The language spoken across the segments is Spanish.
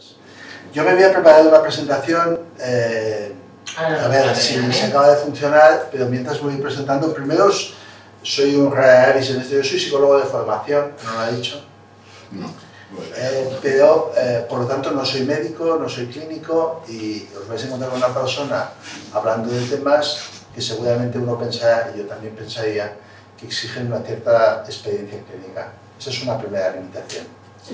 cosas. Yo me había preparado una presentación, a ver si se acaba de funcionar, pero mientras me voy presentando, primero soy un raro, yo soy psicólogo de formación, no lo he dicho. Pero por lo tanto no soy médico, no soy clínico y os vais a encontrar con una persona hablando de temas que seguramente uno pensará, y yo también pensaría, que exigen una cierta experiencia clínica. Esa es una primera limitación.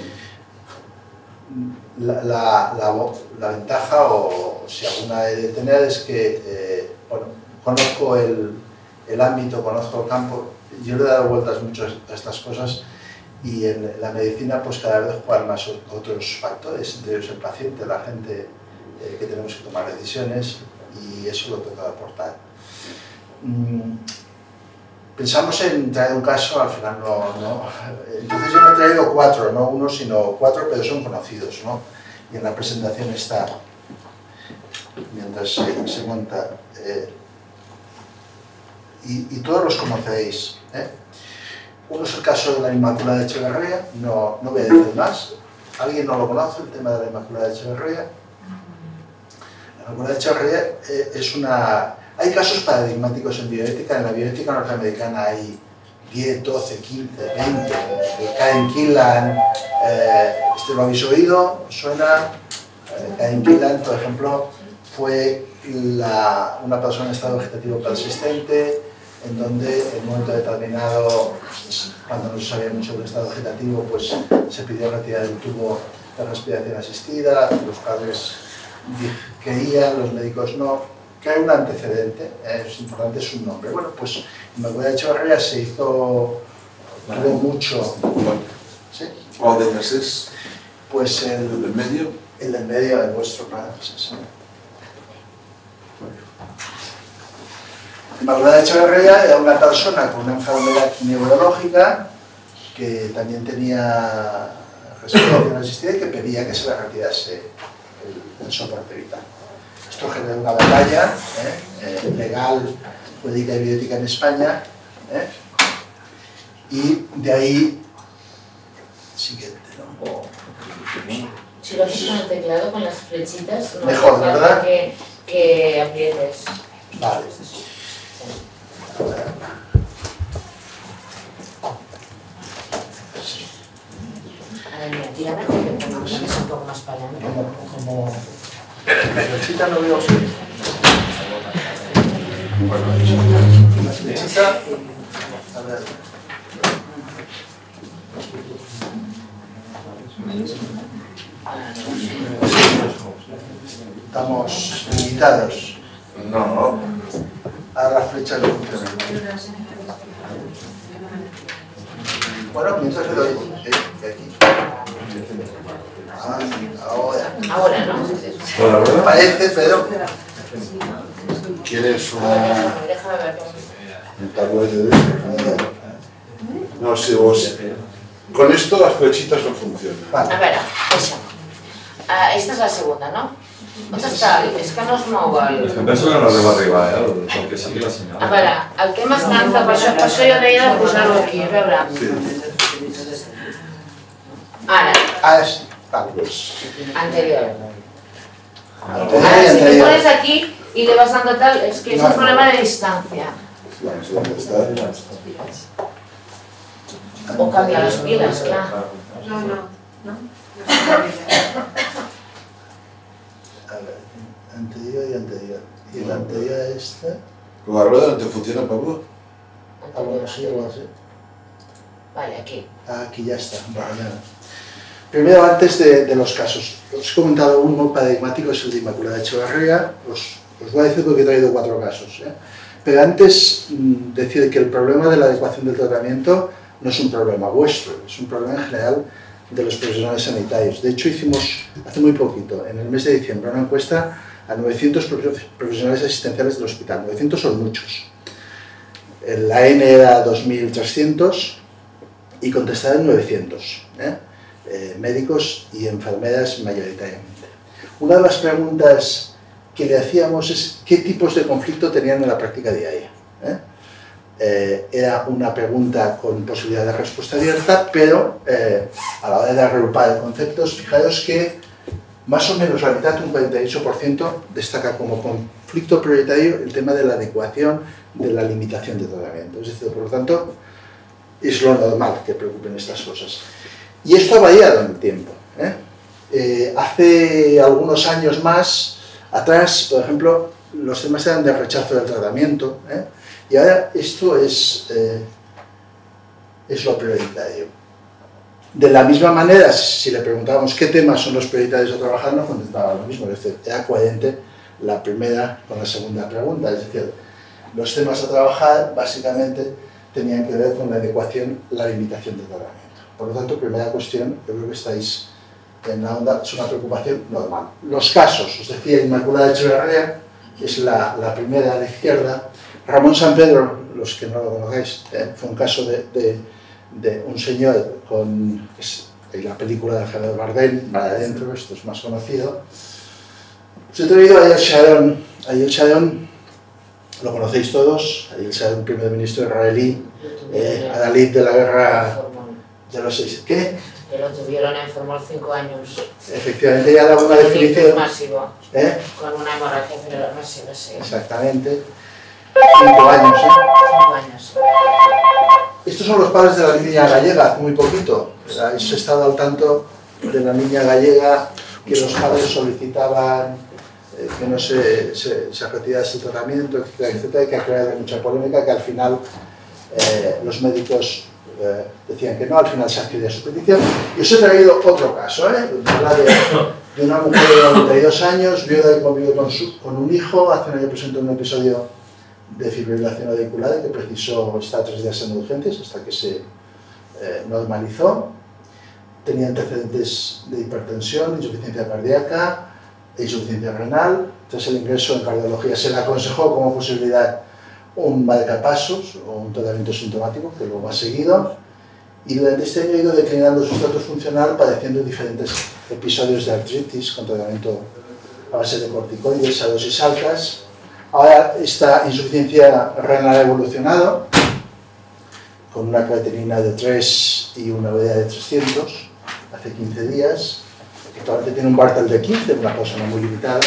La ventaja, o si alguna he de tener, es que bueno, conozco el ámbito, conozco el campo, yo le he dado vueltas mucho a estas cosas. Y en la medicina pues cada vez juegan más otros factores, entre ellos el paciente, la gente que tenemos que tomar decisiones, y eso lo tengo que aportar. Pensamos en traer un caso, al final no. Entonces yo me he traído 4, no uno sino 4, pero son conocidos, ¿no? Y en la presentación está, mientras se monta, y todos los conocéis, ¿eh? Uno es el caso de la Inmaculada de Echeverría, no voy a decir más. ¿Alguien no lo conoce, el tema de la Inmaculada de Echeverría? La Inmaculada de Echeverría es una... Hay casos paradigmáticos en bioética. En la bioética norteamericana hay 10, 12, 15, 20. Karen Gillan, ¿este lo habéis oído? ¿Suena? Karen Gillan, por ejemplo, fue una persona en estado vegetativo persistente, en donde en un momento determinado, cuando no se sabía mucho del estado vegetativo, pues se pidió retirar el tubo de respiración asistida, los padres querían, los médicos no, que hay un antecedente, es importante su nombre. Bueno, pues Inmaculada de Echeverría se hizo, tuvo mucho... ¿Sí? ¿Cuál de ellas es? Pues ¿El del medio? El del medio, el vuestro, claro, sí. Inmaculada de Echeverría era una persona con una enfermedad neurológica que también tenía respiración asistida y que pedía que se le retirase el soporte vital. Esto generó una batalla legal, jurídica y bioética en España, y de ahí, siguiente, ¿no? Si lo haces con el teclado, con las flechitas, no mejor, ¿verdad? Que aprietes. Vale. A ver, mira, tira mejor que pongamos una mesa un poco más para adelante. Como flechita no veo. Bueno, la flechita. A ver. Estamos limitados. No. Ahora las flechas no funcionan. Bueno, mientras le doy aquí. Ahora, ¿no? Bueno, Parece, pero... ¿Quieres Déjame ver. un tabloide de esto? No, si vos... Con esto las flechitas no funcionan. Vale. A ver, això. Esta és la segunda, no? On està? És que no es mou el... És que penso que no deu arribar, el que sigui la senyal. A veure, el tema és tant que per això jo deia de posar-ho aquí, a veure. Ara. Ara sí. Vale. Anterior. Anterior Ahora, y si te anterior. pones aquí y le vas dando tal, es que es un problema de distancia. O cambia las pilas, claro. No. A ver, anterior y anterior. Y el anterior a este... ¿La rueda no te funciona, Pablo? Ah, bueno, sí, igual sí. Vale, aquí. Aquí ya está. Vale, ya. Primero, antes de los casos, os he comentado uno paradigmático, es el de Inmaculada de Echeverría. Os voy a decir porque he traído 4 casos. Pero antes, decir que el problema de la adecuación del tratamiento no es un problema vuestro, es un problema en general de los profesionales sanitarios. De hecho, hicimos hace muy poquito, en el mes de diciembre, una encuesta a 900 profesionales asistenciales del hospital. 900 son muchos. La N era 2.300 y contestaron 900. Médicos y enfermeras mayoritariamente. Una de las preguntas que le hacíamos es qué tipos de conflicto tenían en la práctica diaria. Era una pregunta con posibilidad de respuesta abierta, pero a la hora de agrupar conceptos, fijaros que más o menos la mitad, un 48%, destaca como conflicto prioritario el tema de la adecuación, de la limitación de tratamiento. Es decir, por lo tanto, es lo normal que preocupen estas cosas. Y esto ha variado en el tiempo. Hace algunos años más atrás, por ejemplo, los temas eran de rechazo del tratamiento, y ahora esto es lo prioritario. De la misma manera, si le preguntábamos qué temas son los prioritarios a trabajar, nos contestaba lo mismo, es decir, era coherente la primera con la segunda pregunta, es decir, los temas a trabajar básicamente tenían que ver con la adecuación, la limitación del tratamiento. Por lo tanto, primera cuestión, yo creo que estáis en la onda, es una preocupación normal. Los casos, os decía, Inmaculada Echeverría, es la primera a la izquierda. Ramón San Pedro, los que no lo conocéis, fue un caso de un señor con la película de Javier Bardem, Mar Adentro, esto es más conocido. Os he traído a Ariel Sharon. Ariel Sharon, lo conocéis todos, Ariel Sharon, primer ministro israelí, adalid de la guerra de los 6. ¿Qué? Que lo tuvieron enfermo 5 años. Efectivamente, ya daba una definición. Masivo. Con una hemorragia cerebral masiva, sí. Exactamente. 5 años, 5 años. Estos son los padres de la niña gallega, hace muy poquito. Habéis estado al tanto de la niña gallega que los padres solicitaban que no se retirase el tratamiento, etcétera, y que ha creado mucha polémica, que al final los médicos decían que no, al final se accedía a su petición. Y os he traído otro caso, habla de una mujer de 92 años, viuda y convive con un hijo. Hace un año presentó un episodio de fibrilación auricular que precisó estar 3 días en urgencias hasta que se normalizó. Tenía antecedentes de hipertensión, insuficiencia cardíaca e insuficiencia renal. Tras el ingreso en cardiología se le aconsejó como posibilidad un marcapasos o un tratamiento sintomático que luego ha seguido, y durante este año ha ido declinando su estatus funcional, padeciendo diferentes episodios de artritis con tratamiento a base de corticoides a dosis altas. Ahora esta insuficiencia renal ha evolucionado con una creatinina de 3 y una urea de 300 hace 15 días. Actualmente tiene un Barthel de 15, una persona muy limitada.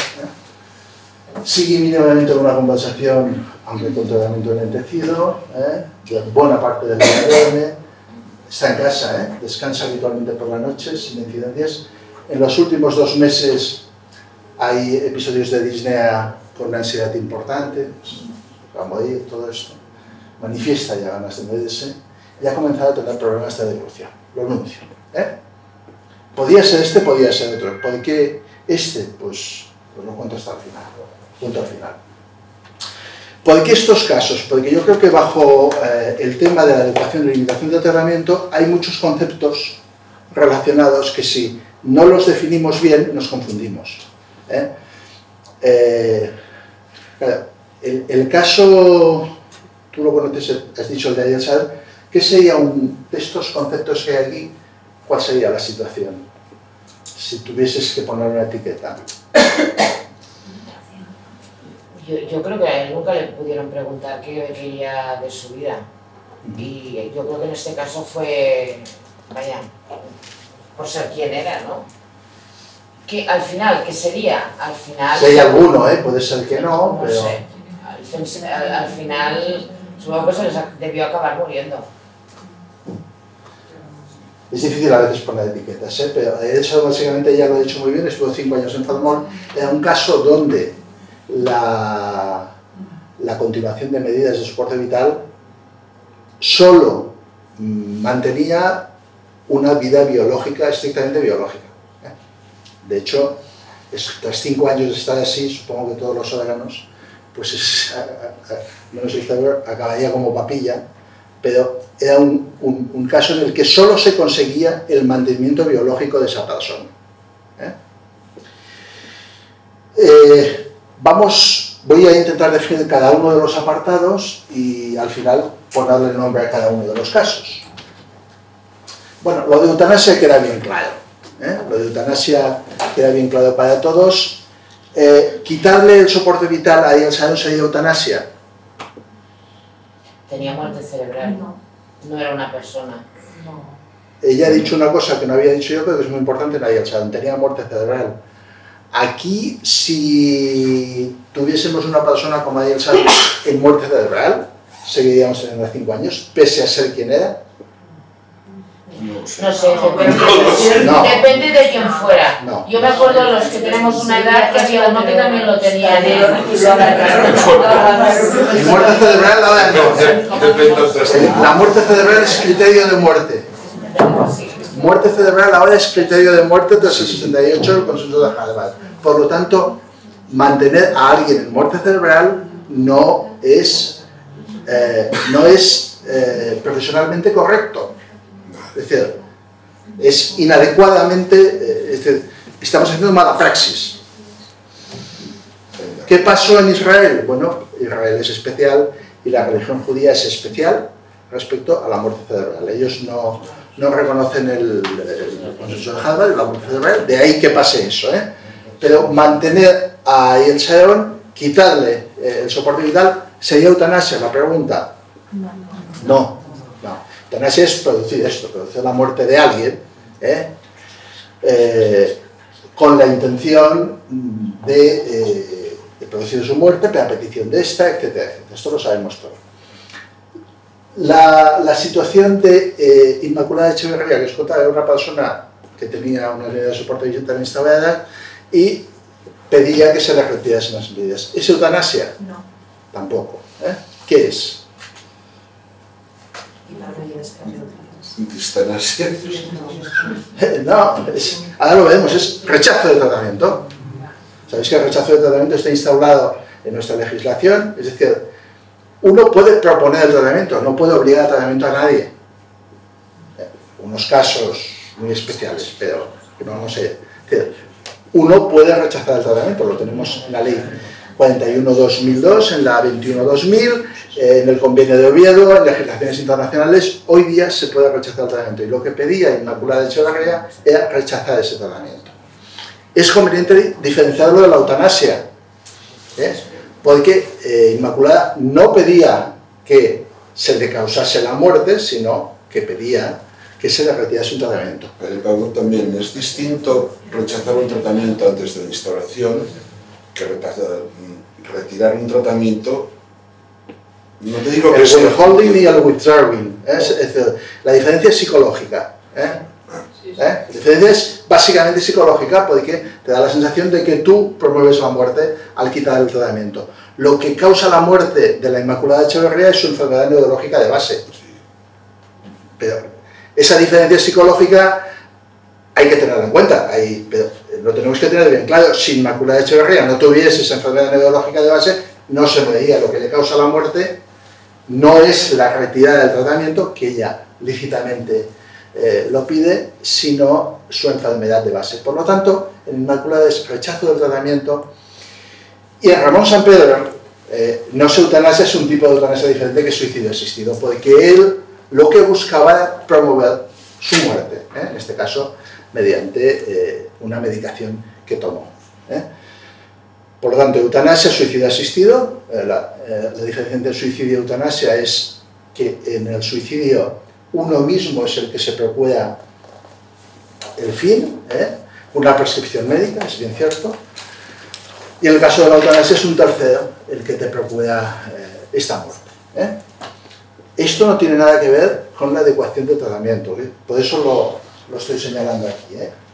Sigue mínimamente con una compensación, aunque con tratamiento enlentecido, buena parte del día duerme, está en casa, descansa habitualmente por la noche sin incidencias. En los últimos 2 meses hay episodios de disnea con una ansiedad importante, va a morir, todo esto. Manifiesta ya ganas de morirse y ha comenzado a tener problemas de devolución. Lo anuncio. Podía ser este, podía ser otro. ¿Por qué este? Pues lo cuento hasta el final. Cuento al final. ¿Por qué estos casos? Porque yo creo que bajo el tema de la adecuación y limitación del tratamiento hay muchos conceptos relacionados que si no los definimos bien nos confundimos. Claro, el caso, tú lo conoces, has dicho el de Ariel Sharon, ¿qué sería de estos conceptos que hay aquí? ¿Cuál sería la situación? Si tuvieses que poner una etiqueta. Yo creo que a él nunca le pudieron preguntar qué quería de su vida. Y yo creo que en este caso fue, vaya, por ser quien era, ¿no? Que al final, ¿qué sería? Al final... Si hay alguno, puede ser que no, no pero... sé. Al final, supongo que se les debió acabar muriendo. Es difícil a veces poner etiquetas, pero de hecho, básicamente ya lo he dicho muy bien, estuvo 5 años en Falmón. Era un caso donde la continuación de medidas de soporte vital solo mantenía una vida biológica, estrictamente biológica. De hecho, tras 5 años de estar así, supongo que todos los órganos, pues menos el cerebro, acabaría como papilla, pero era un caso en el que solo se conseguía el mantenimiento biológico de esa persona. Voy a intentar definir cada uno de los apartados y al final ponerle nombre a cada uno de los casos. Bueno, lo de eutanasia queda bien claro. Lo de eutanasia queda bien claro para todos. Quitarle el soporte vital a Ariel Sharon sería eutanasia. Tenía muerte cerebral, no era una persona. Ella ha dicho una cosa que no había dicho yo, pero que es muy importante en Ariel Sharon. Tenía muerte cerebral. Aquí, si tuviésemos una persona como Ariel Sharon en muerte cerebral, seguiríamos teniendo 5 años, pese a ser quien era. No sé, depende de quién fuera. No. Yo me acuerdo de los que tenemos una edad que había uno que también lo tenía en En muerte cerebral, ahora no. La muerte cerebral es criterio de muerte. Muerte cerebral ahora es criterio de muerte tras el 68 del consenso de Harvard. Por lo tanto, mantener a alguien en muerte cerebral no es profesionalmente correcto. Es decir, es inadecuadamente, estamos haciendo mala praxis. ¿Qué pasó en Israel? Bueno, Israel es especial y la religión judía es especial respecto a la muerte cerebral. Ellos no reconocen el consenso de Harvard, la muerte cerebral, de ahí que pase eso, ¿eh? Pero mantener a Ariel Sharon, quitarle el soporte vital, ¿sería eutanasia? La pregunta. No. Eutanasia es producir esto, producir la muerte de alguien, con la intención de producir su muerte, pero a petición de esta, etcétera, etcétera. Esto lo sabemos todo. La situación de Inmaculada Echeverría, que es contada de una persona que tenía una línea de soporte vital instalada y pedía que se le retirasen las medidas. ¿Es eutanasia? No. Tampoco. ¿Qué es? No, ahora lo vemos, es rechazo de tratamiento. Sabéis que el rechazo de tratamiento está instaurado en nuestra legislación, es decir, uno puede proponer el tratamiento, no puede obligar al tratamiento a nadie. Unos casos muy especiales, pero que no vamos a ir. Es decir, uno puede rechazar el tratamiento, lo tenemos en la ley 41-2002, en la 21-2000, en el convenio de Oviedo, en legislaciones internacionales. Hoy día se puede rechazar el tratamiento y lo que pedía Inmaculada Echeverría era rechazar ese tratamiento. Es conveniente diferenciarlo de la eutanasia, porque Inmaculada no pedía que se le causase la muerte, sino que pedía que se le retirase un tratamiento. Pero Pablo, también es distinto rechazar un tratamiento antes de la instauración que retirar un tratamiento. No te digo que el sea withholding y el withdrawing, es decir, la diferencia es psicológica. La diferencia es básicamente psicológica porque te da la sensación de que tú promueves la muerte al quitar el tratamiento. Lo que causa la muerte de la Inmaculada Echeverría es su enfermedad neurológica de base. Pero esa diferencia psicológica hay que tenerla en cuenta, pero lo tenemos que tener bien claro. Si Inmaculada Echeverría no tuviese esa enfermedad neurológica de base, no se veía. Lo que le causa la muerte no es la retirada del tratamiento, que ella lícitamente lo pide, sino su enfermedad de base. Por lo tanto, en Inmaculada es rechazo del tratamiento. Y en Ramón San Pedro, no es eutanasia, es un tipo de eutanasia diferente que suicidio asistido, porque él lo que buscaba era promover su muerte, en este caso mediante una medicación que tomó. Por lo tanto, eutanasia, suicidio asistido. La diferencia entre suicidio y eutanasia es que en el suicidio uno mismo es el que se procura el fin, una prescripción médica, es bien cierto, y en el caso de la eutanasia es un tercero el que te procura esta muerte. Esto no tiene nada que ver con la adecuación del tratamiento, por eso lo estoy señalando aquí.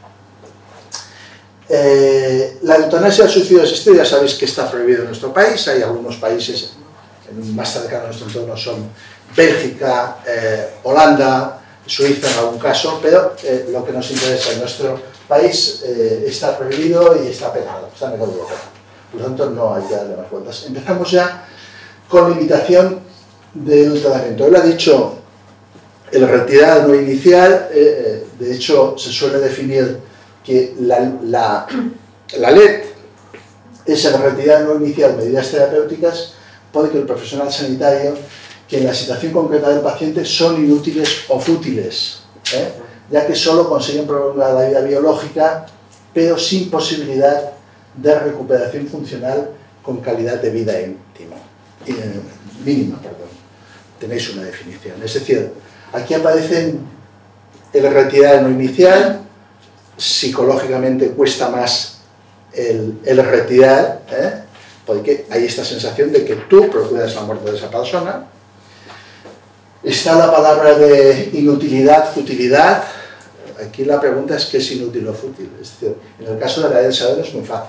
La eutanasia y el suicidio asistido ya sabéis que está prohibido en nuestro país. Hay algunos países más cercanos a nuestro entorno, son Bélgica, Holanda, Suiza en algún caso, pero lo que nos interesa en nuestro país está prohibido y está penado, está en el Europa. Por lo tanto, no hay que darle más vueltas. Empezamos ya con limitación del tratamiento. Él ha dicho el retirar no inicial, de hecho se suele definir que la LET es el retirar no inicial medidas terapéuticas porque el profesional sanitario que en la situación concreta del paciente son inútiles o fútiles, ya que solo consiguen prolongar la vida biológica pero sin posibilidad de recuperación funcional con calidad de vida mínima. Tenéis una definición. Es decir, aquí aparecen el retirar no inicial, psicológicamente cuesta más el retirar, porque hay esta sensación de que tú procuras la muerte de esa persona. Está la palabra de inutilidad, futilidad. Aquí la pregunta es qué es inútil o fútil. Es decir, en el caso de Ariel Sharon es muy fácil,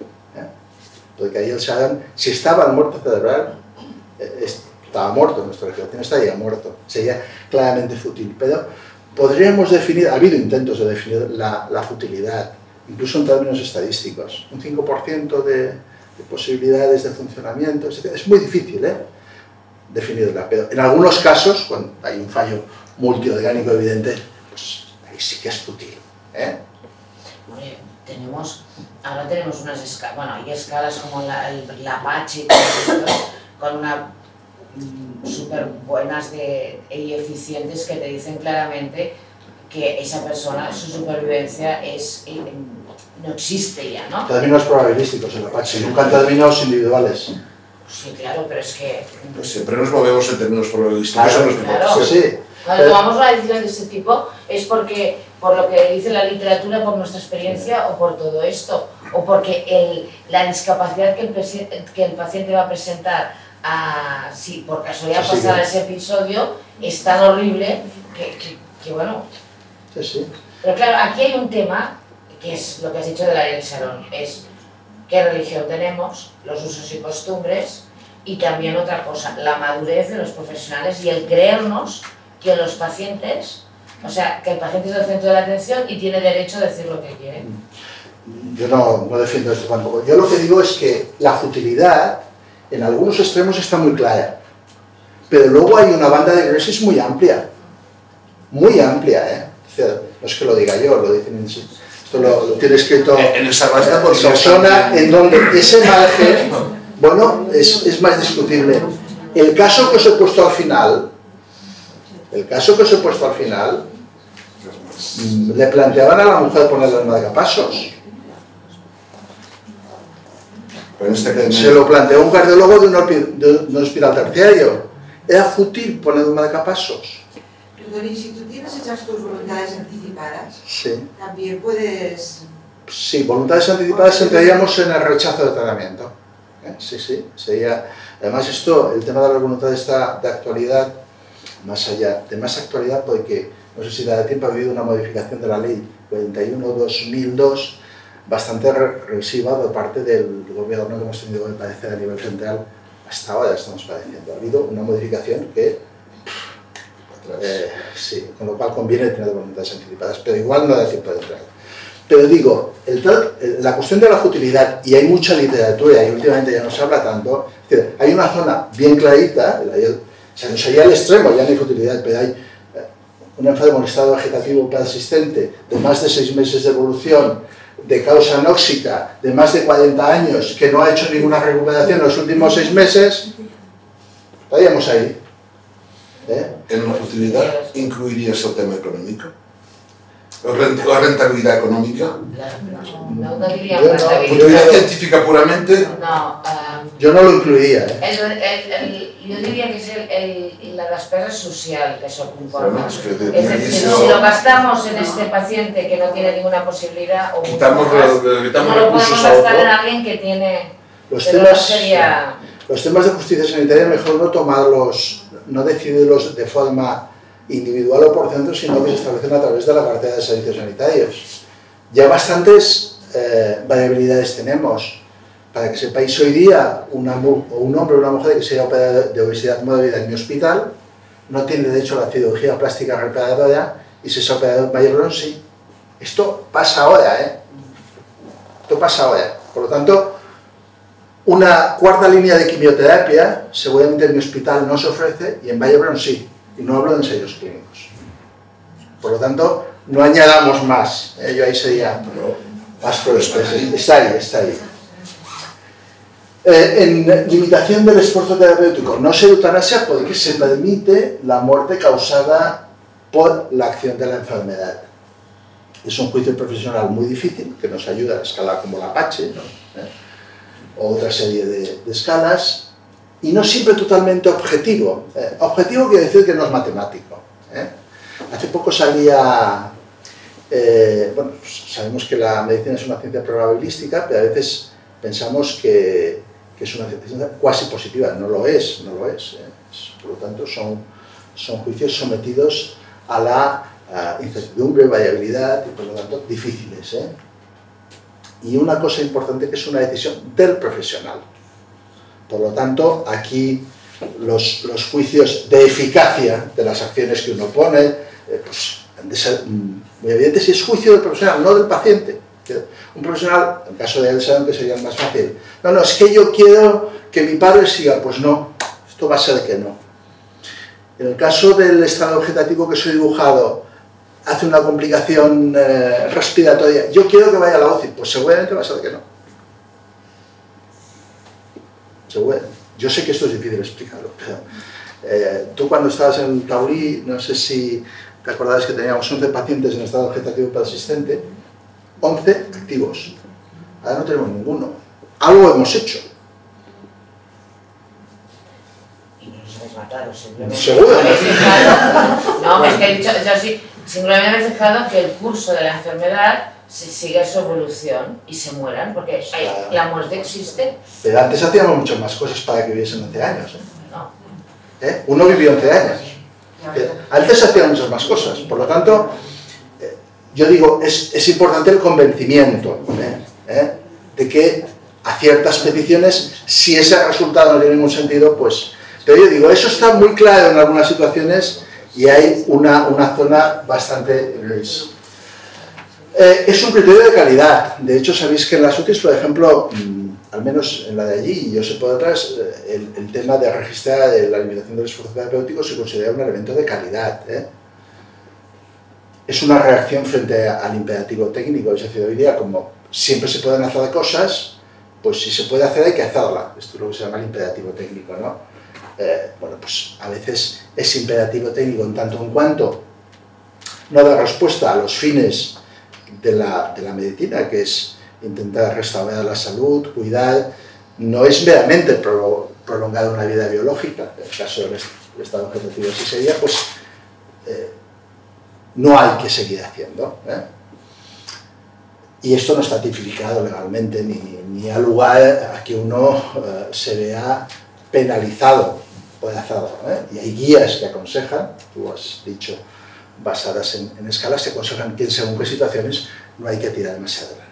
porque Ariel Sharon, si estaba en muerte cerebral, estaba muerto, nuestra legislación estaría muerto, sería claramente fútil. Pero podríamos definir, ha habido intentos de definir la futilidad, incluso en términos estadísticos, un 5% de posibilidades de funcionamiento, es muy difícil definirla, pero en algunos casos, cuando hay un fallo multiorgánico evidente, pues ahí sí que es fútil. Oye, ahora tenemos unas escalas, bueno, hay escalas como la Apache y todo esto, con una súper buenas y eficientes que te dicen claramente que esa persona, su supervivencia no existe ya, ¿no? Términos probabilísticos en la Apache, nunca en términos individuales. Sí, claro, pero es que... Pues siempre nos movemos en términos probabilísticos. Claro. Sí. Cuando tomamos una decisión de este tipo es porque, por lo que dice la literatura, por nuestra experiencia o por todo esto, o porque la discapacidad que el paciente va a presentar si por casualidad pasara ese episodio es tan horrible que bueno... Sí. Pero claro, aquí hay un tema, que es lo que has dicho de Ariel Sharon, es qué religión tenemos, los usos y costumbres, y también otra cosa, la madurez de los profesionales y el creernos que los pacientes, o sea, que el paciente es el centro de la atención y tiene derecho a decir lo que quiere. Yo no defiendo esto tampoco. Yo lo que digo es que la futilidad en algunos extremos está muy clara, pero luego hay una banda de grises muy amplia, o sea, no es que lo diga yo, lo dicen en sí. Esto lo tiene escrito en esa banda por persona, en donde ese margen, bueno, es más discutible. El caso que os he puesto al final, le planteaban a la mujer ponerle el marcapasos. Se lo planteó un cardiólogo de un hospital terciario. Era fútil poner un marcapasos. Perdón, si tú tienes hechas tus voluntades anticipadas, sí, también puedes... Sí, voluntades anticipadas entraríamos en el rechazo de tratamiento. Sí, sería... Además esto, el tema de la voluntad está de actualidad, más allá de más actualidad, porque no sé si da tiempo, ha habido una modificación de la ley 41/2002 bastante regresiva por parte del gobierno que hemos tenido que padecer a nivel central. Hasta ahora estamos padeciendo. Ha habido una modificación que... sí, con lo cual conviene tener voluntades anticipadas, pero igual no da tiempo de entrar. Pero digo, la cuestión de la futilidad, y hay mucha literatura, y últimamente ya no se habla tanto, es decir, hay una zona bien clarita, o sea, no sería el extremo, ya no hay futilidad, pero hay un enfermo en estado vegetativo persistente de más de 6 meses de evolución, de causa anóxica, de más de 40 años, que no ha hecho ninguna recuperación en los últimos 6 meses, estaríamos ahí. ¿En la futilidad incluirías el tema económico? ¿La rentabilidad económica? No diría ¿Futilidad rentabilidad. científica puramente? No, yo no lo incluiría. yo diría que es la despesa social que s'ocupa. Bueno, es decir, si lo gastamos en este paciente que no tiene ninguna posibilidad o quitamos no lo podemos gastar en alguien que tiene... Los temas de justicia sanitaria mejor no tomarlos, no decidirlos de forma individual o por centro, sino que se establecen a través de la cartera de servicios sanitarios. Ya bastantes variabilidades tenemos. Para que sepáis, hoy día un hombre o una mujer que se haya operado de obesidad mórbida en mi hospital no tiene derecho a la cirugía plástica reparadora, y si se ha operado en Vallebrón sí. Esto pasa ahora, Esto pasa ahora. Por lo tanto, una cuarta línea de quimioterapia seguramente en mi hospital no se ofrece, y en Vallebrón sí. Y no hablo de ensayos clínicos. Por lo tanto, no añadamos más. Yo ahí sería más fuerte. Está ahí. En limitación del esfuerzo terapéutico, no se eutanasia porque se permite la muerte causada por la acción de la enfermedad. Es un juicio profesional muy difícil, que nos ayuda a escalar como la Apache, o otra serie de escalas, y no siempre totalmente objetivo. Objetivo quiere decir que no es matemático. Hace poco salía bueno, pues sabemos que la medicina es una ciencia probabilística, pero a veces pensamos que es una ciencia cuasi positiva. No lo es, no lo es. Por lo tanto, son juicios sometidos a la incertidumbre, variabilidad y, por lo tanto, difíciles. Y una cosa importante, que es una decisión del profesional. Por lo tanto, aquí los juicios de eficacia de las acciones que uno pone, pues han de ser muy evidentes si es juicio del profesional, no del paciente. Un profesional, en el caso de Elsa, que sería más fácil, no, es que yo quiero que mi padre siga, pues no, esto va a ser que no. En el caso del estado vegetativo que soy dibujado, hace una complicación respiratoria, yo quiero que vaya a la UCI, pues seguramente va a ser que no. Seguramente. Yo sé que esto es difícil explicarlo, pero tú cuando estabas en Taurí, no sé si te acordabas que teníamos 11 pacientes en estado vegetativo persistente, 11 activos. Ahora no tenemos ninguno. Algo hemos hecho. Y no os habéis matado, simplemente. ¿Seguro? No, es que he dicho, yo sí, simplemente habéis dejado que el curso de la enfermedad siga su evolución y se mueran, porque la muerte existe. Pero antes hacíamos muchas más cosas para que viviesen 11 años. No. Uno vivió 11 años. Antes hacían muchas más cosas. Por lo tanto, yo digo, es importante el convencimiento de que a ciertas peticiones, si ese resultado no tiene ningún sentido, pues... Pero yo digo, eso está muy claro en algunas situaciones y hay una zona bastante gris. Es un criterio de calidad. De hecho, sabéis que en las UCIs, por ejemplo, al menos en la de allí, y yo sé por otras, el tema de registrar la limitación del esfuerzo terapéutico se considera un elemento de calidad. Es una reacción frente al imperativo técnico. Es decir, hoy día, como siempre se pueden hacer cosas, pues si se puede hacer, hay que hacerla. Esto es lo que se llama el imperativo técnico, ¿no? Bueno, pues a veces es imperativo técnico en tanto en cuanto no da respuesta a los fines de la medicina, que es intentar restaurar la salud, cuidar, no es meramente prolongar una vida biológica. En el caso del estado vegetativo así sería, pues no hay que seguir haciendo. Y esto no está tipificado legalmente, ni da lugar a que uno se vea penalizado por hacerlo. Y hay guías que aconsejan, tú has dicho, basadas en escalas, que aconsejan que en según qué situaciones no hay que tirar más adelante.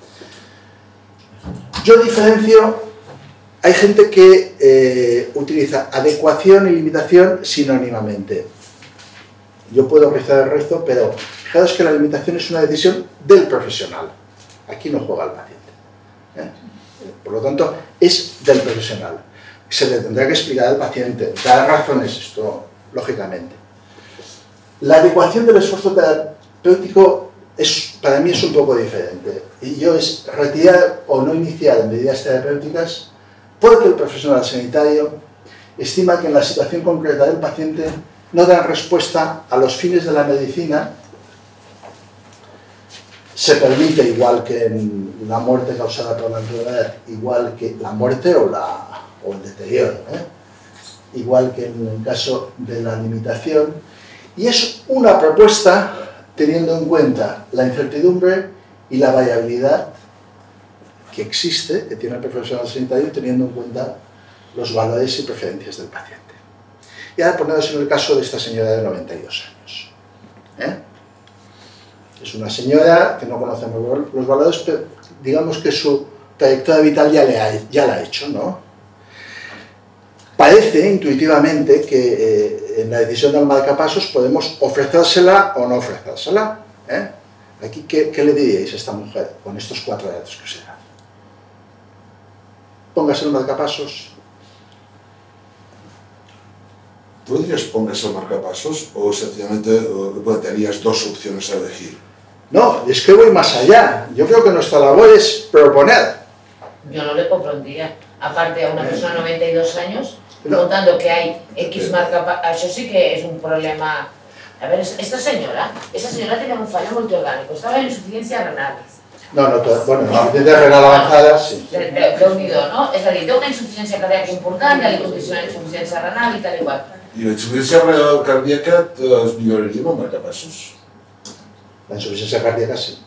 Yo diferencio, hay gente que utiliza adecuación y limitación sinónimamente. Yo puedo rezar el rezo, pero fijaos que la limitación es una decisión del profesional. Aquí no juega el paciente. Por lo tanto, es del profesional. Se le tendrá que explicar al paciente, dar razones, esto lógicamente. La adecuación del esfuerzo terapéutico para mí es un poco diferente. Y yo es retirar o no iniciar medidas terapéuticas porque el profesional sanitario estima que en la situación concreta del paciente no dan respuesta a los fines de la medicina. Se permite, igual que en la muerte causada por la enfermedad, igual que la muerte o el deterioro, igual que en el caso de la limitación, y es una propuesta teniendo en cuenta la incertidumbre y la variabilidad que existe, que tiene el profesional sanitario, teniendo en cuenta los valores y preferencias del paciente. Y ahora poneros en el caso de esta señora de 92 años. Es una señora que no conoce los valores, pero digamos que su trayectoria vital ya la ha hecho, ¿no? Parece intuitivamente que en la decisión del marcapasos podemos ofrecérsela o no ofrecérsela. Aquí, ¿qué le diríais a esta mujer con estos 4 datos que os he dado? Póngase el marcapasos. ¿Tú dirías póngase el marcapasos o sencillamente plantearías 2 opciones a elegir? No, es que voy más allá. Yo creo que nuestra labor es proponer. Yo no le comprendería. Aparte, a una persona de 92 años, contando que hay X marcapasos, eso sí que es un problema. A ver, esa señora tenía un fallo multiorgánico, estaba en insuficiencia renal. No, bueno, insuficiencia renal avanzada, sí. Reunido, ¿no? Es decir, de una insuficiencia cardíaca importante, hay una insuficiencia renal y tal y cual. ¿Y la insuficiencia renal cardíaca es milloraria amb marcapasos? La insuficiencia cardíaca sí.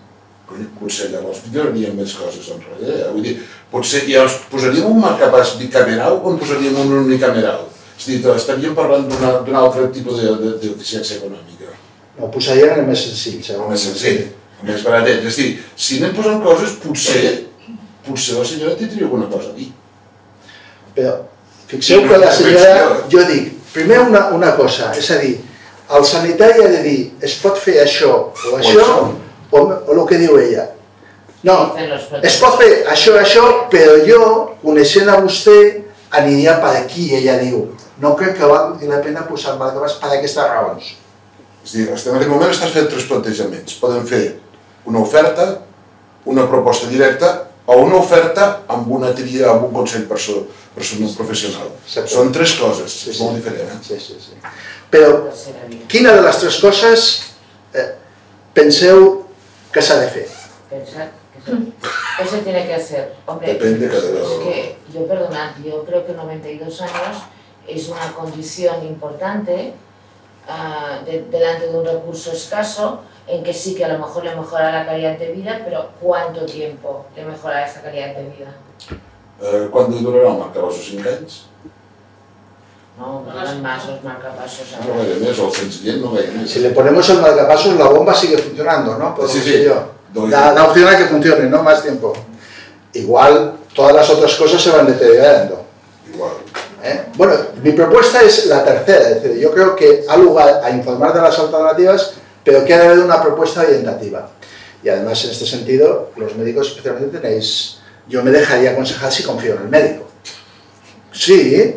potser llavors milloraríem més coses enrere. Vull dir, potser ja ens posaríem un marcapàs bicameral o en posaríem un unicameral? És a dir, estaríem parlant d'un altre tipus d'eficiència econòmica. No, posaríem el més senzill, El més senzill, el més baratet. És a dir, si anem posant coses, potser la senyora tindria alguna cosa a dir. Però fixeu que la senyora, jo dic, primer una cosa, és a dir, el sanitari ha de dir, es pot fer això o això, o el que diu ella. No, es pot fer això, però jo, coneixent a vostè, aniria per aquí, ella diu. No crec que valgui la pena posar marcapàs per aquestes raons. És a dir, en aquest moment estàs fent tres plantejaments. Podem fer una oferta, una proposta directa o una oferta amb una tria, amb un consell professional. Són tres coses, és molt diferent. Sí. Però, quina de les tres coses penseu que s'ha de fer? Pensar que se tiene que hacer. Hombre, Depende cada uno. es que yo creo que 92 años es una condición importante delante de un recurso escaso, en que sí que a lo mejor le mejora la calidad de vida, pero ¿cuánto tiempo le mejora esa calidad de vida? Quan durarà el marcapassos? 5 anys? No, duran más los marcapasos No ahora. gaire més, o el senzillent no gaire més. Si le ponemos el marcapasos, la bomba sigue funcionando, ¿no? Pues Sí. Da opción a que funcione, ¿no? Más tiempo. Igual, todas las otras cosas se van deteriorando. Igual. Bueno, mi propuesta es la tercera, es decir, yo creo que ha lugar a informar de las alternativas, pero que ha de haber una propuesta orientativa. Y además, en este sentido, los médicos especialmente tenéis... Yo me dejaría aconsejar si confío en el médico. Sí.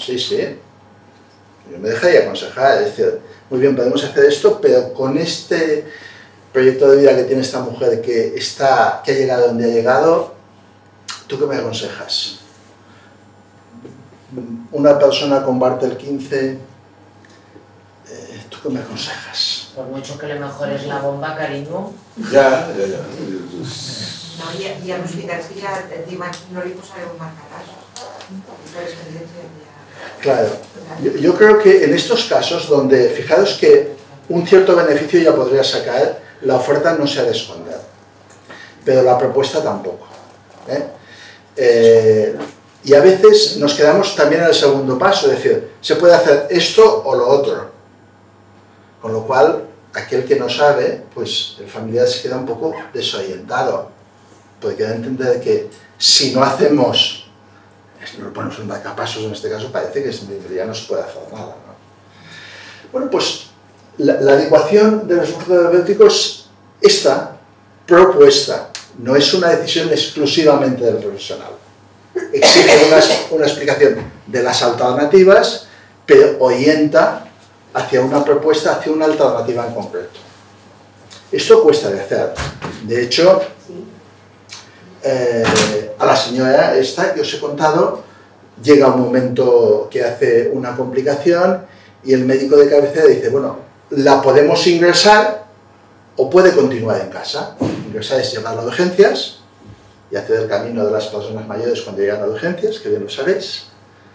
Yo me dejaría aconsejar, es decir, muy bien, podemos hacer esto, pero con este proyecto de vida que tiene esta mujer, que ha llegado donde ha llegado, ¿tú qué me aconsejas? Una persona con Bartel 15, ¿tú qué me aconsejas? Por mucho que le mejores la bomba, cariño. Ja. No, hi ha hospitals que ja et diuen no li posaré un marcapassos. Per experiència ja... Claro, yo creo que en estos casos donde, fijaros que un cierto beneficio ya podría sacar, la oferta no se ha de esconder, pero la propuesta tampoco. Y a veces nos quedamos también en el segundo paso, es decir, se puede hacer esto o lo otro. Con lo cual, aquel que no sabe, pues el familiar se queda un poco desorientado, porque da a entender que si no hacemos, no ponemos un marcapasos en este caso, parece que ya no se puede hacer nada, ¿no? Bueno, pues la adecuación de los recursos terapéuticos, esta propuesta, no es una decisión exclusivamente del profesional. Exige una explicación de las alternativas, pero orienta hacia una propuesta, hacia una alternativa en concreto. Esto cuesta de hacer. De hecho, a la señora esta que os he contado, llega un momento que hace una complicación y el médico de cabecera dice, bueno, la podemos ingresar o puede continuar en casa. Ingresar es llevarla a urgencias y hacer el camino de las personas mayores cuando llegan a urgencias, que bien lo sabéis,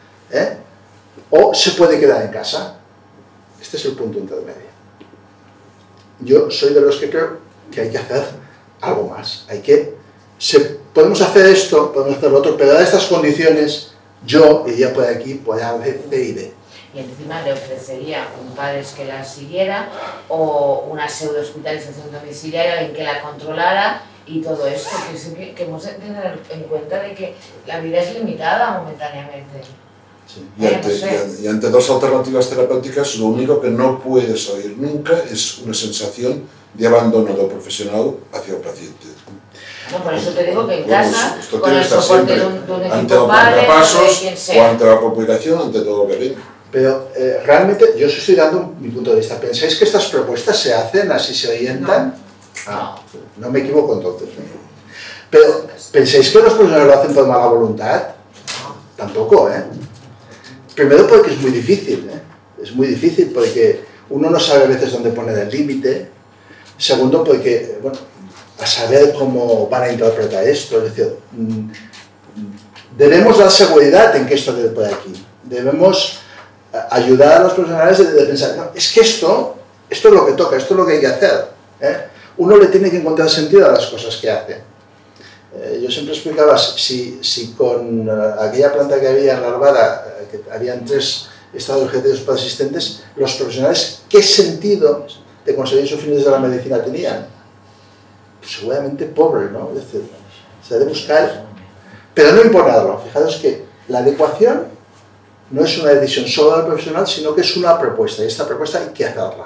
o se puede quedar en casa. Este es el punto intermedio. Yo soy de los que creo que hay que hacer algo más. Podemos hacer esto, podemos hacer lo otro, pero a estas condiciones yo iría por aquí, por A, B, C y D. Y encima le ofrecería un padre que la siguiera o una pseudo hospitalización domiciliaria, alguien que la controlara y todo esto, que hemos de tener en cuenta de que la vida es limitada momentáneamente. Sí. Y ante dos alternativas terapéuticas, lo único que no puedes oír nunca es una sensación de abandono del profesional hacia el paciente. No, por eso te digo que en casa, esto con tiene el que estar soporte de siempre un ante equipo el padre, de marcapasos quien o sea. ante la complicación, ante todo lo que viene. Pero realmente, yo os estoy dando mi punto de vista. ¿Pensáis que estas propuestas se hacen así, se orientan? No me equivoco entonces. Pero, ¿pensáis que los profesionales lo hacen por mala voluntad? Tampoco, Primero porque es muy difícil, Es muy difícil porque uno no sabe a veces dónde poner el límite. Segundo porque, bueno, a saber cómo van a interpretar esto. Es decir, debemos dar seguridad en que esto debe por aquí. Debemos ayudar a los profesionales de pensar, no, es que esto es lo que toca, esto es lo que hay que hacer. uno le tiene que encontrar sentido a las cosas que hace. Yo siempre explicaba, si con aquella planta que había en la Arvada, que habían 3 estados vegetativos persistentes, los profesionales, ¿qué sentido de conseguir sus fines de la medicina tenían? Pues seguramente pobre, ¿no? Es decir, se ha de buscar, pero no imponerlo. Fijaros que la adecuación no es una decisión solo del profesional, sino que es una propuesta, y esta propuesta hay que hacerla.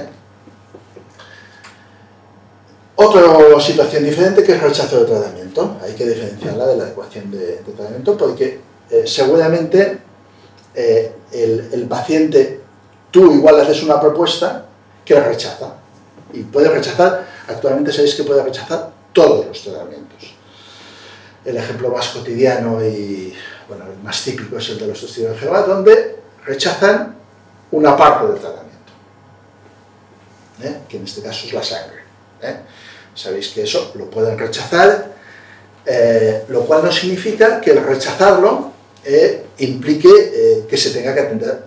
Otra situación diferente que es rechazo de tratamiento. Hay que diferenciarla de la adecuación de tratamiento porque seguramente el paciente, tú igual haces una propuesta que la rechaza. Y puede rechazar, actualmente sabéis que puede rechazar todos los tratamientos. El ejemplo más cotidiano y bueno, el más típico es el de los testigos de Jehová, donde rechazan una parte del tratamiento, que en este caso es la sangre. Sabéis que eso lo pueden rechazar, lo cual no significa que el rechazarlo implique que se tenga que atender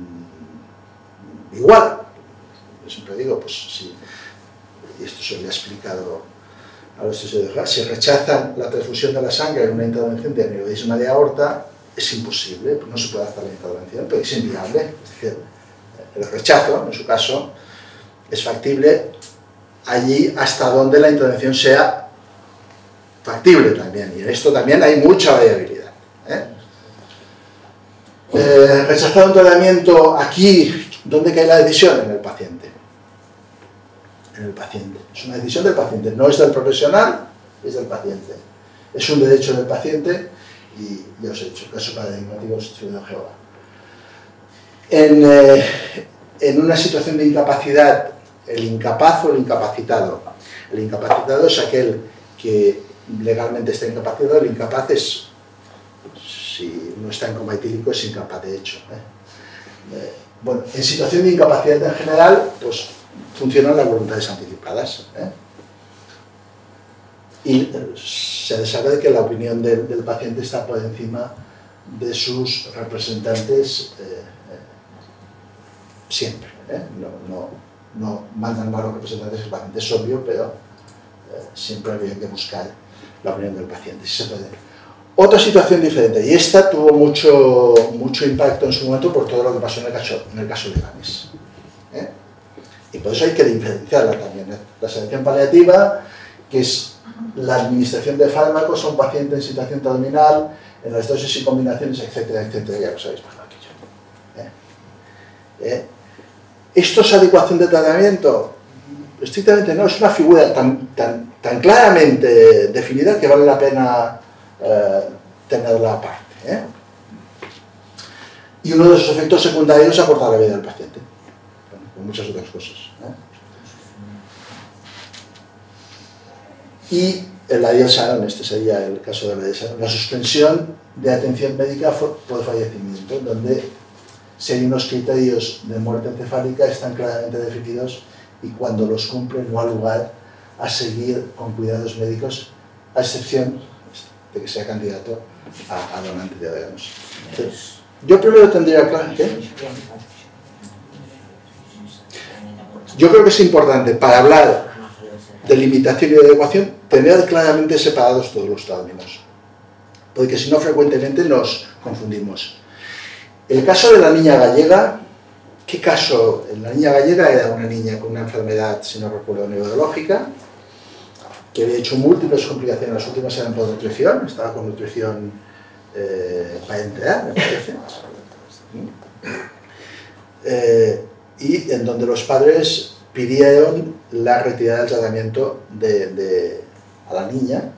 igual. Yo siempre digo, pues si, y esto se lo he explicado a los testigos de Jehová, si rechazan la transfusión de la sangre en una intervención de aneurisma de aorta, es imposible, pues no se puede hacer la intervención, pero es inviable. Es decir, el rechazo, en su caso, es factible allí hasta donde la intervención sea factible también, y en esto también hay mucha variabilidad. Rechazar un tratamiento aquí, ¿dónde cae la decisión? En el paciente. En el paciente. Es una decisión del paciente, no es del profesional, es del paciente. Es un derecho del paciente y ya os he dicho, caso paradigmático es Testigos de Jehová. En una situación de incapacidad, el incapaz o el incapacitado. El incapacitado es aquel que legalmente está incapacitado, el incapaz es, si no está en coma etílico, es incapaz de hecho. Bueno, en situación de incapacidad en general, pues funcionan las voluntades anticipadas. Y se sabe de que la opinión del paciente está por encima de sus representantes siempre. No mandan más los representantes del paciente, es obvio, pero siempre habría que buscar la opinión del paciente, si se puede. Otra situación diferente, y esta tuvo mucho impacto en su momento por todo lo que pasó en el caso de Ganes. Y por eso hay que diferenciarla también. La sedación paliativa, que es la administración de fármacos a un paciente en situación terminal, en las dosis y combinaciones, etcétera, etcétera, ya lo sabéis mejor que yo. ¿Esto es adecuación de tratamiento? Estrictamente no, es una figura tan claramente definida que vale la pena tenerla aparte. Y uno de sus efectos secundarios es acortar la vida del paciente, bueno, con muchas otras cosas. Y la Diasaron, este sería el caso de la Diasaron, la suspensión de atención médica por fallecimiento, donde si hay unos criterios de muerte encefálica están claramente definidos y cuando los cumplen no ha lugar a seguir con cuidados médicos, a excepción de que sea candidato a donante de órganos. Yo primero tendría claro que yo creo que es importante para hablar de limitación y de adecuación tener claramente separados todos los términos, porque si no frecuentemente nos confundimos. El caso de la niña gallega, ¿qué caso? La niña gallega era una niña con una enfermedad, si no recuerdo, neurológica, que había hecho múltiples complicaciones, las últimas eran por nutrición, estaba con nutrición parenteral, me parece, y en donde los padres pidieron la retirada del tratamiento a la niña,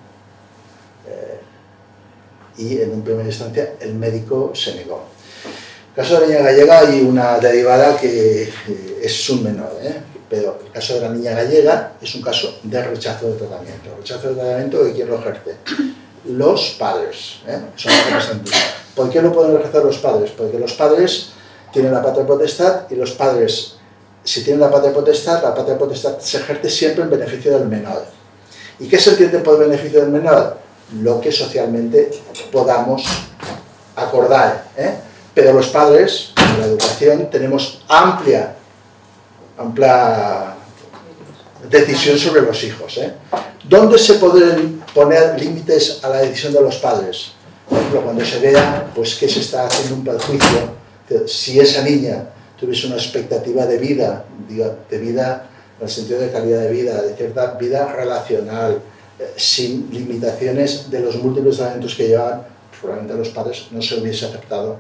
y en una primera instancia el médico se negó. En el caso de la niña gallega hay una derivada que es un menor, pero el caso de la niña gallega es un caso de rechazo de tratamiento. ¿Rechazo de tratamiento de quién lo ejerce? Los padres, son los representantes. ¿Por qué no pueden ejercer los padres? Porque los padres tienen la patria potestad y los padres, si tienen la patria potestad se ejerce siempre en beneficio del menor. ¿Y qué se entiende por beneficio del menor? Lo que socialmente podamos acordar, Pero los padres, en la educación, tenemos amplia decisión sobre los hijos. ¿Dónde se pueden poner límites a la decisión de los padres? Por ejemplo, cuando se vea pues, que se está haciendo un perjuicio, que si esa niña tuviese una expectativa de vida, en el sentido de calidad de vida, de cierta vida relacional, sin limitaciones de los múltiples tratamientos que llevan, probablemente los padres no se hubiese aceptado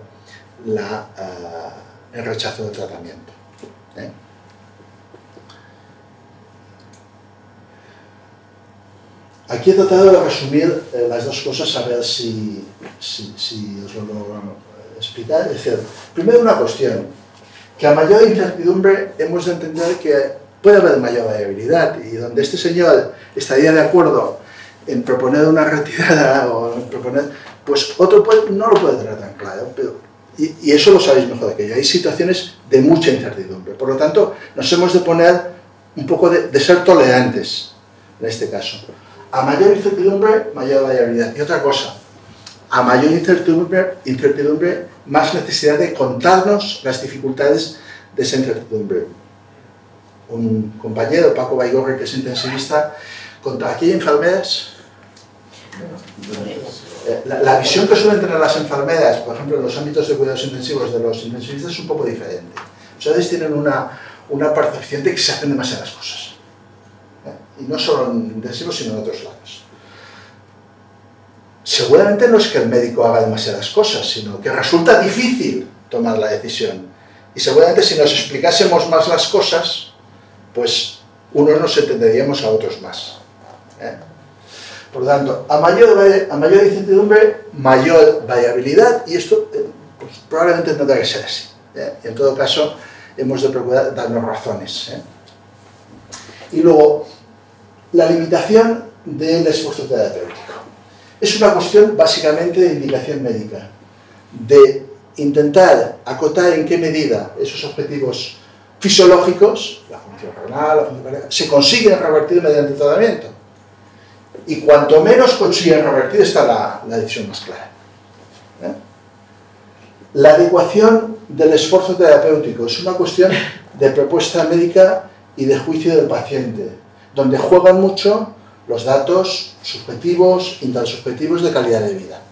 el rechazo del tratamiento. Aquí he tratado de resumir las dos cosas, a ver si os lo logro explicar. Es decir, primero una cuestión, que a mayor incertidumbre hemos de entender que puede haber mayor variabilidad, y donde este señor estaría de acuerdo en proponer una retirada o en proponer, pues otro no lo puede tener tan claro, y eso lo sabéis mejor que yo. Hay situaciones de mucha incertidumbre, por lo tanto nos hemos de poner un poco de ser tolerantes en este caso. A mayor incertidumbre, mayor variabilidad. Y otra cosa, a mayor incertidumbre, más necesidad de contarnos las dificultades de esa incertidumbre. Un compañero, Paco Baigorri, que es intensivista, contra aquí hay enfermeras. La visión que suelen tener las enfermeras, por ejemplo, en los ámbitos de cuidados intensivos de los intensivistas es un poco diferente. Ustedes tienen una percepción de que se hacen demasiadas cosas. Y no solo en intensivos, sino en otros lados. Seguramente no es que el médico haga demasiadas cosas, sino que resulta difícil tomar la decisión. Y seguramente si nos explicásemos más las cosas, pues unos nos entenderíamos a otros más. Por lo tanto, a mayor incertidumbre, mayor variabilidad, y esto pues, probablemente no tenga que ser así. En todo caso, hemos de procurar darnos razones. Y luego, la limitación del esfuerzo terapéutico. Es una cuestión básicamente de indicación médica, de intentar acotar en qué medida esos objetivos fisiológicos, la función renal, la función cardíaca, se consiguen revertir mediante tratamiento. Y cuanto menos consiguen revertir está la decisión más clara. La adecuación del esfuerzo terapéutico es una cuestión de propuesta médica y de juicio del paciente, donde juegan mucho los datos subjetivos, intersubjetivos de calidad de vida.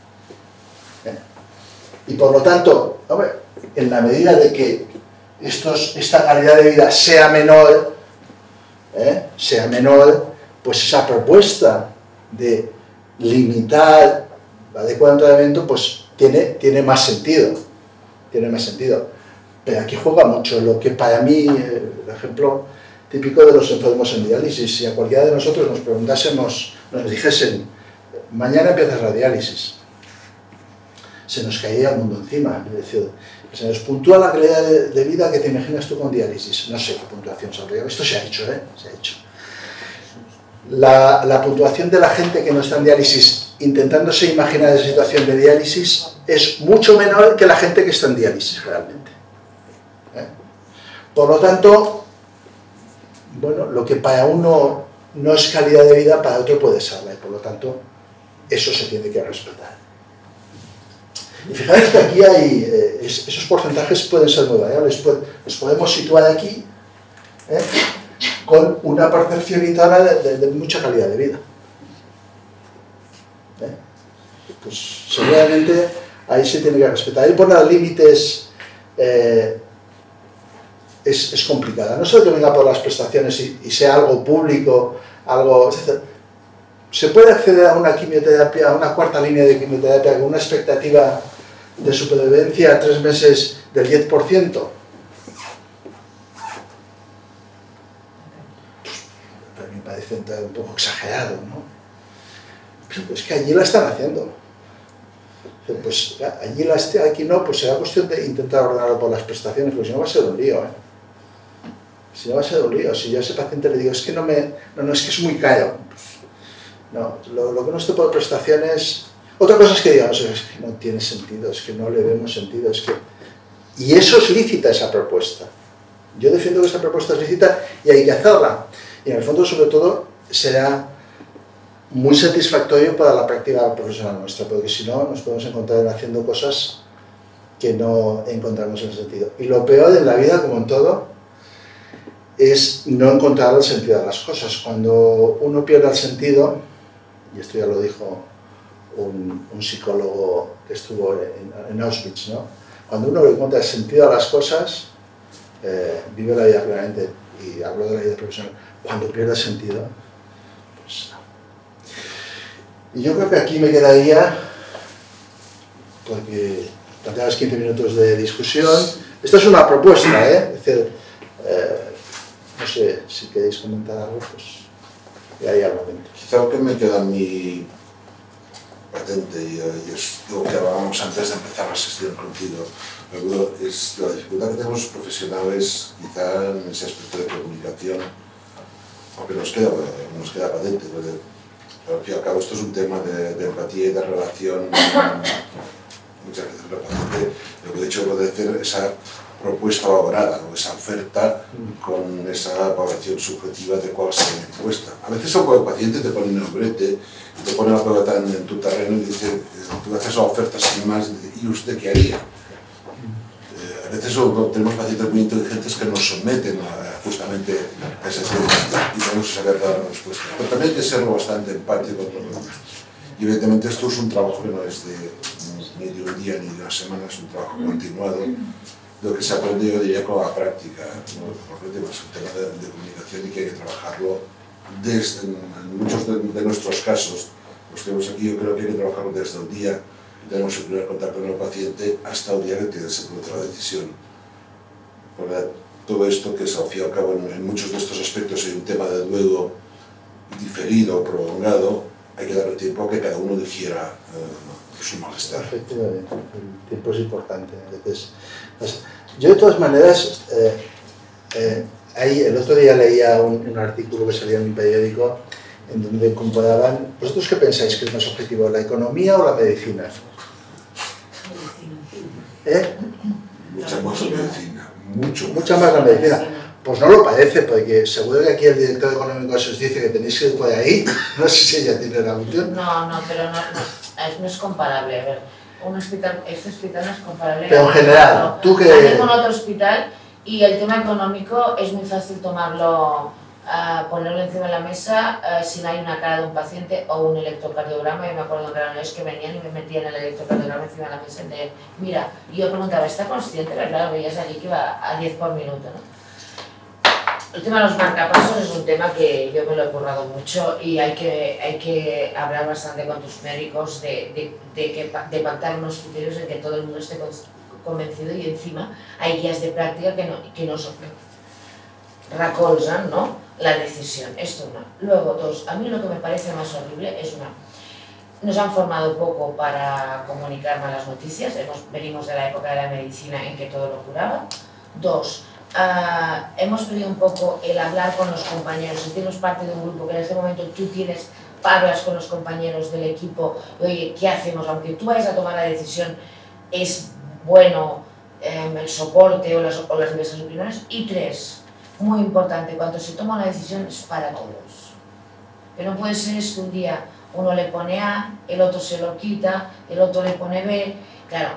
Y por lo tanto, en la medida de que esta calidad de vida sea menor, pues esa propuesta de limitar el adecuado tratamiento pues tiene más sentido. Pero aquí juega mucho lo que para mí, el ejemplo típico de los enfermos en diálisis. Si a cualquiera de nosotros nos preguntásemos, nos dijesen, mañana empiezas la diálisis, se nos caía el mundo encima. Es decir, se nos puntúa la calidad de vida que te imaginas tú con diálisis. No sé qué puntuación saldría. Esto se ha hecho, se ha hecho. La puntuación de la gente que no está en diálisis, intentándose imaginar esa situación de diálisis, es mucho menor que la gente que está en diálisis realmente. Por lo tanto, bueno, lo que para uno no es calidad de vida, para otro puede serla, y por lo tanto, eso se tiene que respetar. Y fijaros que aquí hay, esos porcentajes pueden ser muy variables, los podemos situar aquí, con una percepción interna de mucha calidad de vida. Pues seguramente ahí se tiene que respetar. Ahí poner límites es complicada. No solo que venga por las prestaciones y sea algo público, algo... Se puede acceder a una quimioterapia, a una cuarta línea de quimioterapia con una expectativa de supervivencia a 3 meses del 10%. Pero me parece un poco exagerado, ¿no? Pero es que allí la están haciendo. Pues allí aquí no, pues será cuestión de intentar ordenarlo por las prestaciones, porque si no va a ser un lío, Si no va a ser un lío, si yo a ese paciente le digo, es que no, es que es muy caro. Pues, no, lo que no esté por prestaciones... Otra cosa es que digamos, es que no tiene sentido, es que no le vemos sentido, es que... Y eso es lícita, esa propuesta. Yo defiendo que esa propuesta es lícita y hay que hacerla. Y en el fondo, sobre todo, será muy satisfactorio para la práctica profesional nuestra, porque si no, nos podemos encontrar haciendo cosas que no encontramos en sentido. Y lo peor en la vida, como en todo, es no encontrar el sentido de las cosas. Cuando uno pierde el sentido, y esto ya lo dijo un psicólogo que estuvo en Auschwitz, ¿no? Cuando uno encuentra el sentido a las cosas, vive la vida plenamente. Y hablo de la vida profesional. Cuando pierde el sentido, pues no. Y yo creo que aquí me quedaría, porque planteabas 15 minutos de discusión. Esta es una propuesta, ¿eh? Es decir, no sé si queréis comentar algo, pues ya hay al momento. Quizá lo que me queda a mí patente, y es lo que hablábamos antes de empezar la sesión contigo, es la dificultad que tenemos los profesionales, quizá en ese aspecto de comunicación, aunque nos queda patente, porque al fin y al cabo esto es un tema de empatía y de relación. Muchas veces el paciente lo que de hecho puede hacer esa propuesta valorada o esa oferta con esa valoración subjetiva de cuál sería la propuesta. A veces el paciente te pone un nombrete y te pone la pelota en tu terreno y dice, tú haces la oferta sin más, ¿y usted qué haría? A veces tenemos pacientes muy inteligentes que nos someten justamente a esa pregunta y tenemos que saber dar la respuesta. Pero también hay que ser bastante empático con los demás. Y evidentemente esto es un trabajo que no es ni de un día ni de una semana, es un trabajo continuado. Lo que se aprende, yo diría, con la práctica, ¿no? Porque es un tema de comunicación y que hay que trabajarlo desde, en muchos de nuestros casos, los que vemos aquí, yo creo que hay que trabajarlo desde el día que tenemos el primer contacto con el paciente hasta el día que se produce la decisión. Porque todo esto, que es al fin y al cabo en muchos de estos aspectos hay un tema de duelo diferido, prolongado, hay que darle tiempo a que cada uno dijera su malestar. Efectivamente, el tiempo es importante. Entonces, yo de todas maneras, el otro día leía un artículo que salía en mi periódico en donde comparaban, ¿vosotros qué pensáis que es más objetivo, la economía o la medicina? Mucha más medicina, mucha más la medicina. Pues no lo parece, porque seguro que aquí el director económico se os dice que tenéis que ir por ahí. No sé si ella tiene la opción. No, pero no es comparable. A ver, este hospital no es comparable. Pero en general, tú que... Hay ningún otro hospital y el tema económico es muy fácil tomarlo, ponerlo encima de la mesa si no hay una cara de un paciente o un electrocardiograma. Yo me acuerdo de reuniones que venían y me metían el electrocardiograma encima de la mesa de, mira, y yo preguntaba, ¿está consciente? Pero claro, veías allí que iba a 10 por minuto, ¿no? El tema de los marcapasos es un tema que yo me lo he currado mucho y hay que hablar bastante con tus médicos de pactar unos criterios en que todo el mundo esté convencido, y encima hay guías de práctica que nos recolzan, ¿no?, la decisión. Esto una. Luego, dos, a mí lo que me parece más horrible es nos han formado poco para comunicar malas noticias, venimos de la época de la medicina en que todo lo curaba. Dos, hemos perdido un poco el hablar con los compañeros, sentirnos parte de un grupo que en este momento tú hablas con los compañeros del equipo, oye, ¿qué hacemos? Aunque tú vayas a tomar la decisión, es bueno el soporte o las diversas opiniones. Y tres, muy importante, cuando se toma una decisión es para todos. Pero no puede ser es que un día uno le pone A, el otro se lo quita, el otro le pone B, claro.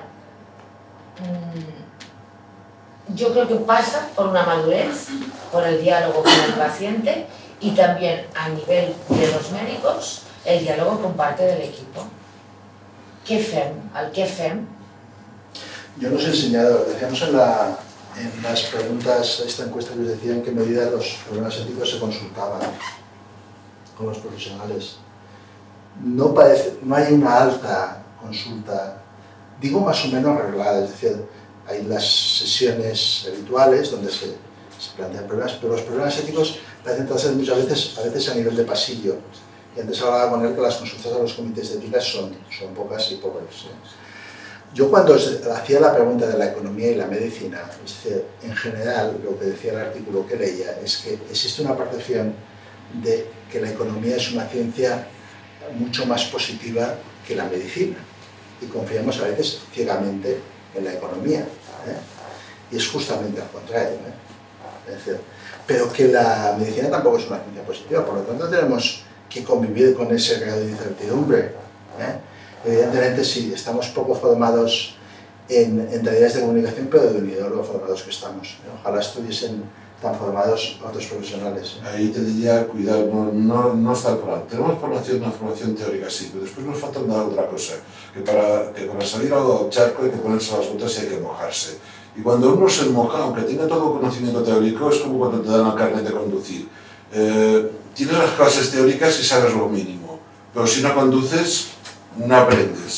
Yo creo que pasa por una madurez, por el diálogo con el paciente y también a nivel de los médicos, el diálogo con parte del equipo. ¿Qué fem? Yo nos he enseñado, decíamos en las preguntas, esta encuesta que os decía en qué medida los problemas éticos se consultaban con los profesionales. No hay una alta consulta, digo más o menos reglada, es decir, hay las sesiones habituales donde se plantean problemas, pero los problemas éticos parecen tratarse muchas veces, a veces a nivel de pasillo. Y antes hablaba con él que las consultas a los comités de ética son pocas y pobres. Yo cuando hacía la pregunta de la economía y la medicina, es decir, en general lo que decía el artículo que leía es que existe una percepción de que la economía es una ciencia mucho más positiva que la medicina y confiamos a veces ciegamente en la economía, y es justamente al contrario, es decir, pero que la medicina tampoco es una ciencia positiva, por lo tanto tenemos que convivir con ese grado de incertidumbre. Evidentemente sí, estamos poco formados en tareas de comunicación, pero de unido lo formados que estamos. Ojalá estuviesen tan formados otros profesionales. Ahí te diría, cuidado, no está claro. Tenemos una formación teórica, sí, pero después nos falta una otra cosa, que para salir al charco hay que ponerse las botas y hay que mojarse. Y cuando uno se moja, aunque tenga todo conocimiento teórico, es como cuando te dan el carnet de conducir. Tienes las clases teóricas y sabes lo mínimo, pero si no conduces, no aprendes.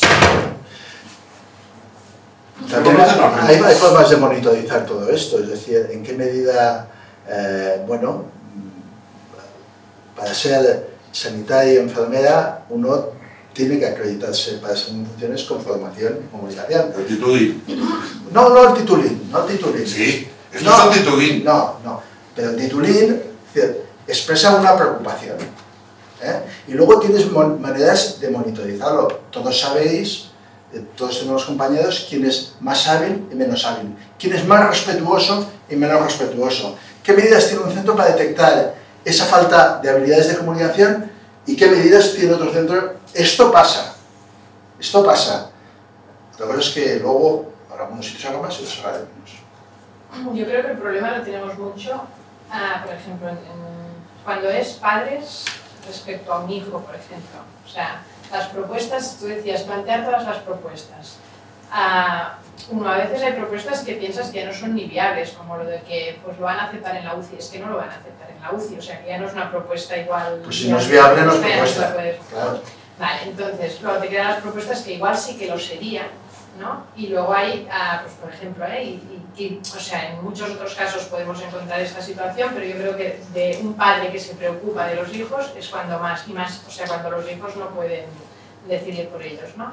También hay formas de monitorizar todo esto, es decir, en qué medida, bueno, para ser sanitaria y enfermera uno tiene que acreditarse para esas funciones con formación y comunicación. El titulín. No el titulín, no el titulín. Sí, esto es el titulín. No, pero el titulín expresa una preocupación. Y luego tienes maneras de monitorizarlo. Todos sabéis, todos tenemos compañeros, quién es más hábil y menos hábil, quién es más respetuoso y menos respetuoso, qué medidas tiene un centro para detectar esa falta de habilidades de comunicación y qué medidas tiene otro centro. Esto pasa. Otra cosa es que luego, en algunos sitios haga más y otros haga menos. Yo creo que el problema lo tenemos mucho, por ejemplo, cuando es padres respecto a un hijo, por ejemplo. O sea, las propuestas, tú decías, plantear todas las propuestas. Uno, a veces hay propuestas que piensas que ya no son ni viables, como lo de que pues lo van a aceptar en la UCI. Es que no lo van a aceptar en la UCI, o sea, que ya no es una propuesta igual... Pues si no es viable, no es propuesta. Claro. Vale, entonces, luego te quedan las propuestas que igual sí que lo serían, ¿no? Y luego hay, pues por ejemplo, o sea, en muchos otros casos podemos encontrar esta situación, pero yo creo que de un padre que se preocupa de los hijos es cuando más, o sea, cuando los hijos no pueden decidir por ellos, ¿no?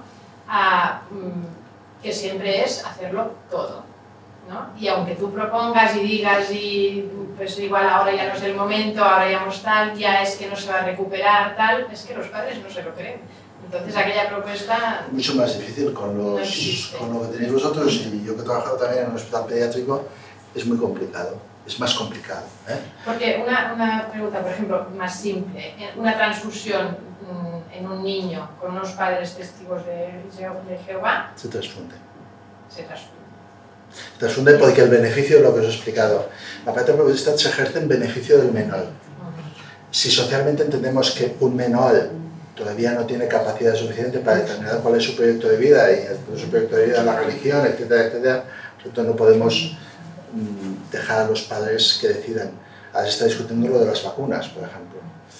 Que siempre es hacerlo todo, ¿no? Y aunque tú propongas y digas, y pues igual ahora ya no es el momento, ahora ya no tal, ya es que no se va a recuperar, tal, es que los padres no se lo creen. Entonces aquella propuesta... Mucho más difícil con lo que tenéis vosotros, y yo que he trabajado también en un hospital pediátrico, es muy complicado, es más complicado. Porque una pregunta, por ejemplo, más simple, una transfusión en un niño con unos padres testigos de Jehová... Se transfunde. Se transfunde. Se transfunde porque el beneficio de lo que os he explicado, la patria potestad se ejerce en beneficio del menor. Si socialmente entendemos que un menor todavía no tiene capacidad suficiente para determinar cuál es su proyecto de vida, y su proyecto de vida, la religión, etcétera, etcétera, entonces no podemos dejar a los padres que decidan. Ahora se está discutiendo lo de las vacunas, por ejemplo.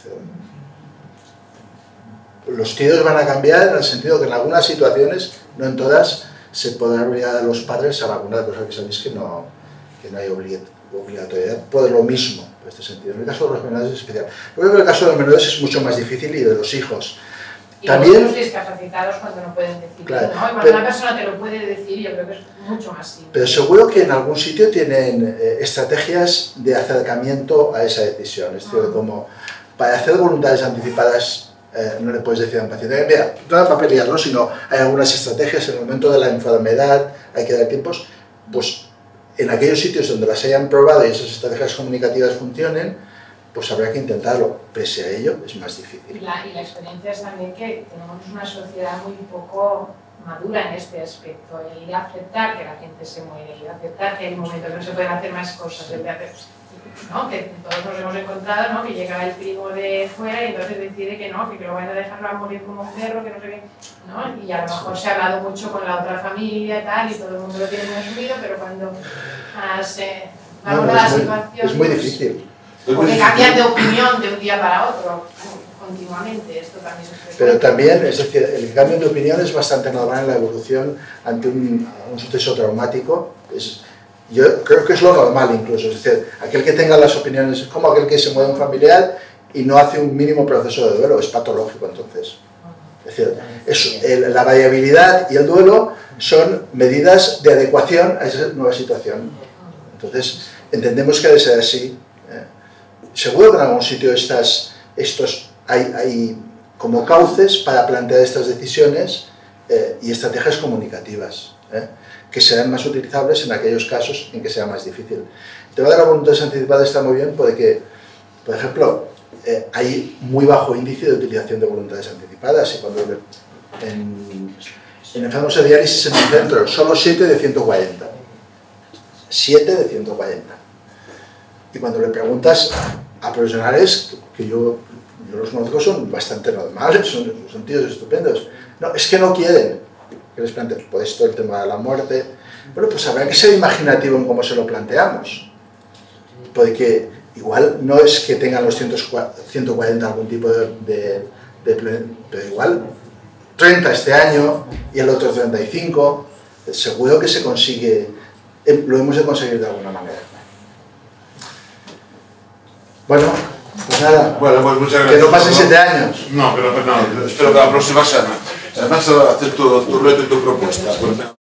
Los tiros van a cambiar en el sentido que en algunas situaciones, no en todas, se podrá obligar a los padres a vacunar, cosa que sabéis que no hay obligatoriedad por lo mismo, en este sentido. En el caso de los menores es especial. Yo creo que el caso de los menores es mucho más difícil, y de los hijos. Y también los discapacitados cuando no pueden decidir, claro, ¿no? Y cuando una persona te lo puede decir, yo creo que es mucho más simple. Pero seguro que en algún sitio tienen estrategias de acercamiento a esa decisión. Es decir, como para hacer voluntades anticipadas, no le puedes decir a un paciente, mira, no para pelearlo, sino hay algunas estrategias en el momento de la enfermedad, hay que dar tiempos, pues en aquellos sitios donde las hayan probado y esas estrategias comunicativas funcionen, pues habrá que intentarlo. Pese a ello, es más difícil. Y la experiencia es también que tenemos una sociedad muy poco madura en este aspecto, el ir a aceptar que la gente se muere, el ir a aceptar que hay momentos que no se pueden hacer más cosas, el de hacer, ¿no? Que todos nos hemos encontrado, ¿no? Que llega el primo de fuera y entonces decide que no, que lo van a dejarlo a morir como un perro, que no sé qué, ¿no? Y a lo mejor se ha hablado mucho con la otra familia y tal, y todo el mundo lo tiene muy asumido, pero cuando se valora la situación... Es muy difícil. Porque cambian de opinión de un día para otro continuamente, esto también es... Pero también, es decir, el cambio de opinión es bastante normal en la evolución ante un suceso traumático. Yo creo que es lo normal incluso, es decir, aquel que tenga las opiniones, es como aquel que se muere un familiar y no hace un mínimo proceso de duelo, es patológico entonces. Es decir, la variabilidad y el duelo son medidas de adecuación a esa nueva situación. Entonces, entendemos que debe ser así. Seguro que en algún sitio hay como cauces para plantear estas decisiones y estrategias comunicativas, que serán más utilizables en aquellos casos en que sea más difícil. El tema de la voluntad anticipada está muy bien porque, por ejemplo, hay muy bajo índice de utilización de voluntades anticipadas, y cuando en enfermos de diálisis en el centro, solo 7 de 140. 7 de 140. Y cuando le preguntas a profesionales, que yo los conozco, son bastante normales, son tíos estupendos. No, es que no quieren. ¿Qué les planteas? Pues esto, el tema de la muerte. Bueno, pues habrá que ser imaginativo en cómo se lo planteamos. Porque igual no es que tengan los 140 algún tipo de pero igual 30 este año y el otro 35, seguro que se consigue, lo hemos de conseguir de alguna manera. Bueno, pues nada, bueno, pues muchas gracias. Que no pasen 7 años. No, pero no, espero que la próxima semana. Además, hacer tu reto y tu propuesta.